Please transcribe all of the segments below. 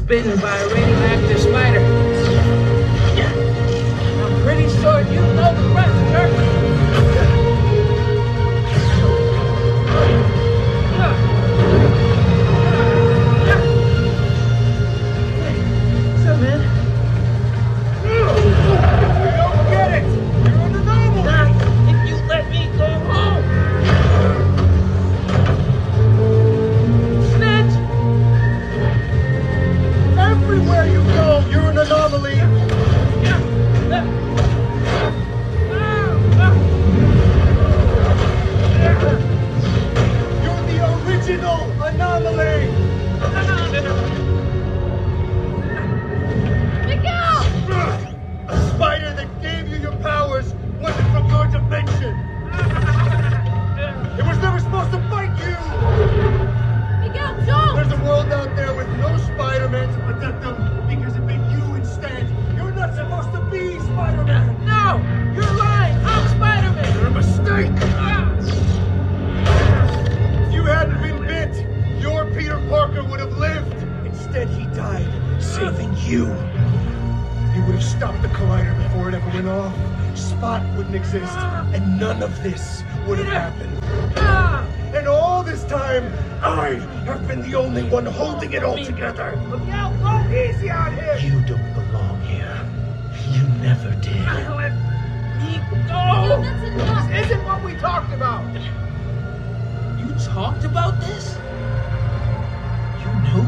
bitten by a radioactive spider. I'm pretty sure you know the rest, Kirk. What's up, man? Don't forget it! You're in the normal! Not if you let me go home! Snitch! Everywhere you go, you're an anomaly! You're the original anomaly! Miguel! A spider that gave you your powers wasn't from your dimension! It was never supposed to bite you! Miguel, don't! There's a world out there with no Spider-Man to protect them because it bit you instead. You're not supposed to be Spider-Man! No! You're lying! I'm Spider-Man! You're a mistake! If you hadn't been bit, your Peter Parker would have lived. Instead, he died, saving you. He would have stopped the collider before it ever went off. Spot wouldn't exist, and none of this would have happened. And all this time, I have been the only one holding it all together. Miguel, go easy out here! You don't belong here. You never did. Let me Miguel, go! that's enough! This isn't what we talked about! You talked about this? You knew?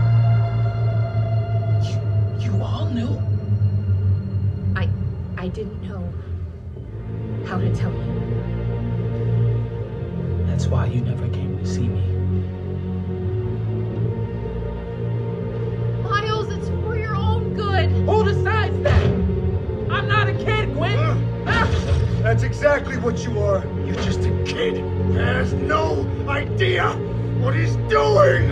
You all knew? I didn't know how to tell you. That's why you never came to see me. Miles, it's for your own good. Who decides that? I'm not a kid, Gwen! That's exactly what you are. You're just a kid who has no idea what he's doing.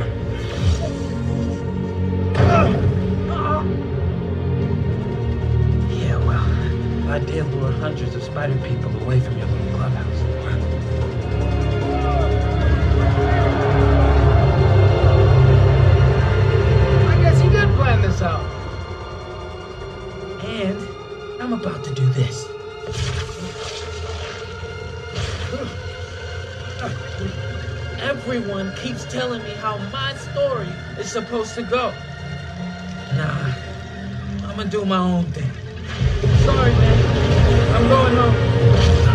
Yeah, well, I did lure hundreds of spider people away from your little clubhouse. I guess you did plan this out. And I'm about to do this. Everyone keeps telling me how my story is supposed to go. Nah, I'm gonna do my own thing. Sorry, man. I'm going home.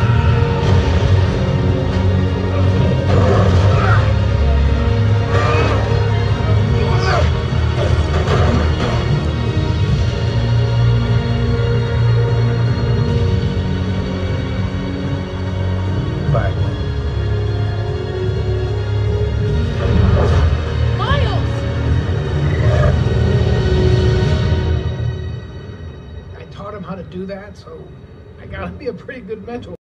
Bye, Gwen. Miles! I taught him how to do that, so I gotta be a pretty good mentor.